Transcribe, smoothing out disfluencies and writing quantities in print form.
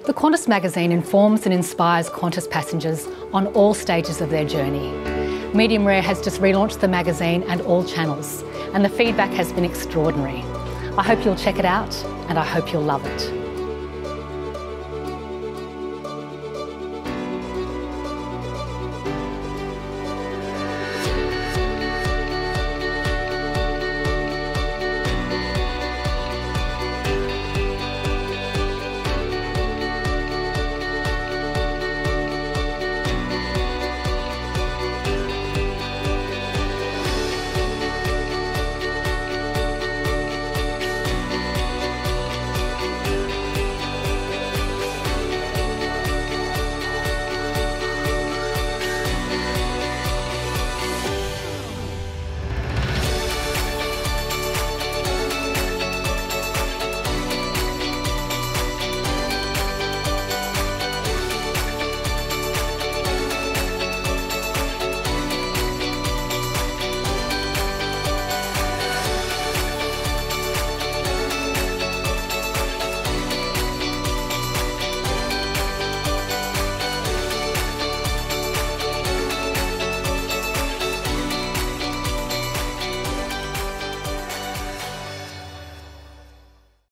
The Qantas magazine informs and inspires Qantas passengers on all stages of their journey. Medium Rare has just relaunched the magazine and all channels, and the feedback has been extraordinary. I hope you'll check it out, and I hope you'll love it.